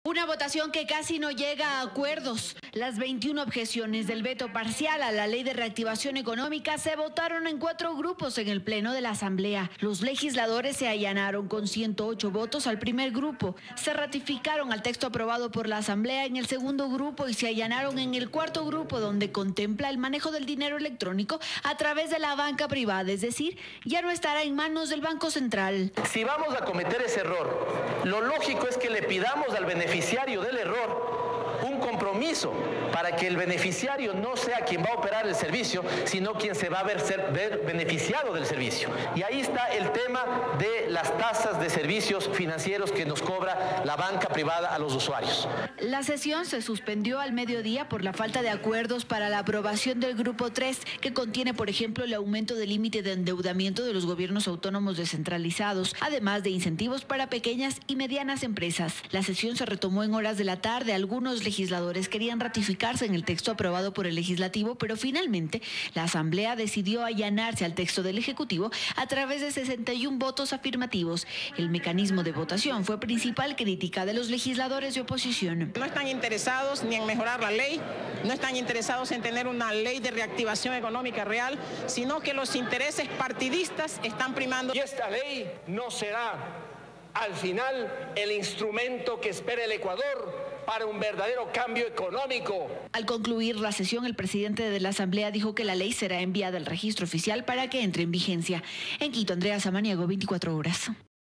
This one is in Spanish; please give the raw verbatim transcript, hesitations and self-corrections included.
Una votación que casi no llega a acuerdos. Las veintiuna objeciones del veto parcial a la Ley de Reactivación Económica se votaron en cuatro grupos en el Pleno de la Asamblea. Los legisladores se allanaron con ciento ocho votos al primer grupo, se ratificaron al texto aprobado por la Asamblea en el segundo grupo y se allanaron en el cuarto grupo, donde contempla el manejo del dinero electrónico a través de la banca privada, es decir, ya no estará en manos del Banco Central. Si vamos a cometer ese error, lo lógico es que le pidamos al beneficiario beneficiario del error un compromiso para que el beneficiario no sea quien va a operar el servicio, sino quien se va a ver, ser, ver beneficiado del servicio. Y ahí está el tema de las tasas de servicios financieros que nos cobra la banca privada a los usuarios. La sesión se suspendió al mediodía por la falta de acuerdos para la aprobación del Grupo tres, que contiene, por ejemplo, el aumento del límite de endeudamiento de los gobiernos autónomos descentralizados, además de incentivos para pequeñas y medianas empresas. La sesión se retomó en horas de la tarde. Algunos legisladores querían ratificarse en el texto aprobado por el Legislativo, pero finalmente la Asamblea decidió allanarse al texto del Ejecutivo a través de sesenta y un votos afirmativos. El mecanismo de votación fue principal crítica de los legisladores de oposición. No están interesados ni en mejorar la ley, no están interesados en tener una ley de reactivación económica real, sino que los intereses partidistas están primando. Y esta ley no será al final el instrumento que espera el Ecuador para un verdadero cambio económico. Al concluir la sesión, el presidente de la Asamblea dijo que la ley será enviada al registro oficial para que entre en vigencia. En Quito, Andrea Samaniego, veinticuatro horas.